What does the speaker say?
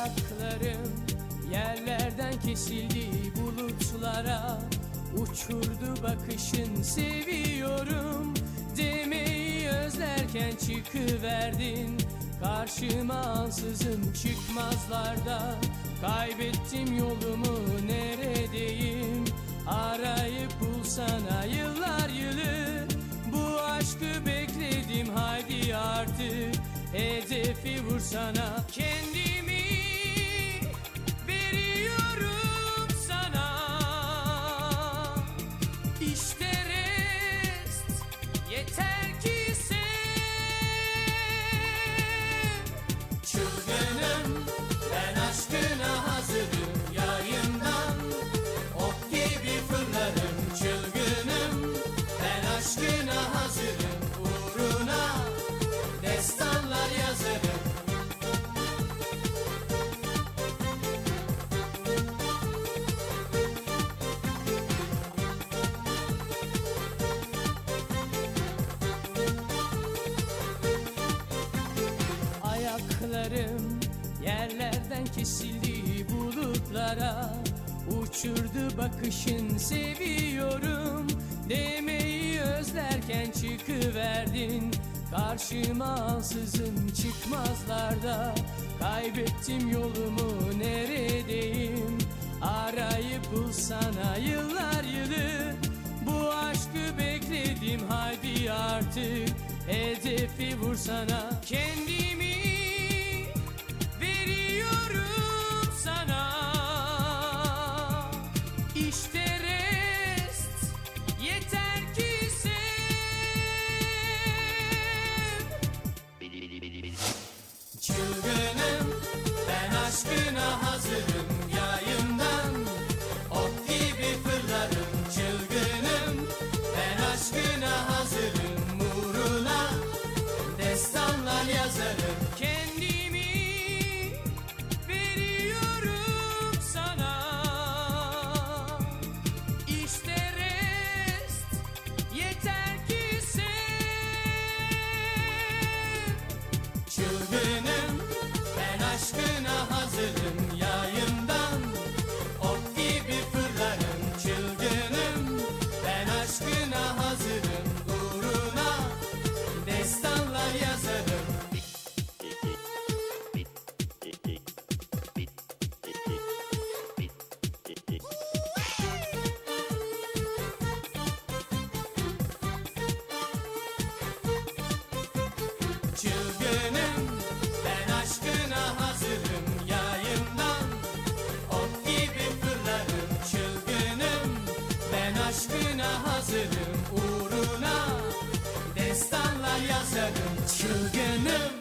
Ayaklarım yerlerden kesildi bulutlara, uçurdu bakışın seviyorum demeyi özlerken çıkıverdin karşıma ansızın çıkmazlarda. Kaybettim yolumu neredeyim, arayıp bulsana yıllar yılı. Bu aşkı bekledim haydi artık hedefi vursana. Kendimi veriyorum sana, İşte rest yeter ki sev. Çılgınım ben aşkına hazırım, yayından ok gibi fırlarım. Çılgınım ben aşkına hazırım, uğruna destanlar yazarım. Ayaklarım yerlerden kesildi bulutlara, uçurdu bakışın seviyorum demeyi özlerken çıkıverdin karşıma ansızın çıkmazlarda. Kaybettim yolumu neredeyim, arayıp bulsana yıllar yılı. Bu aşkı bekledim haydi artık hedefi vursana. Kendimi veriyorum sana, İşte rest yeter ki sev. Çılgınım ben aşkına hazırım, yayından ok gibi fırlarım. Çılgınım ben aşkına hazırım, uğruna destanlar yazarım. Kendimi veriyorum sana, İşte rest yeter ki sev. Çılgınım ben aşkına hazırım, yayından ok gibi fırlarım. Çılgınım ben aşkına hazırım, uğruna destanlar yazarım. Çılgınım ben aşkına hazırım, yayından ok gibi fırlarım. Çılgınım ben aşkına hazırım, uğruna destanlar yazarım. Çılgınım